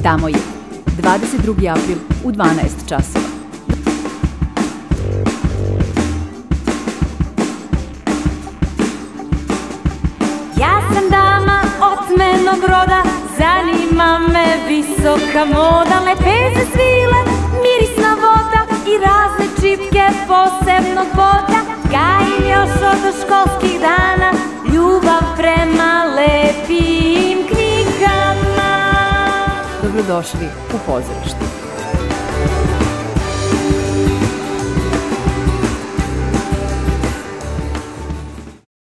Tamo je 22. april u 12 časova. Ja sam dama otmenog roda, zanima me visoka moda, lepeze svile, mirisna voda i razne čipke posebnog boda. Gajim još od školskih dana ljubav prema lepim knjigama. Dobrodošli u pozorište.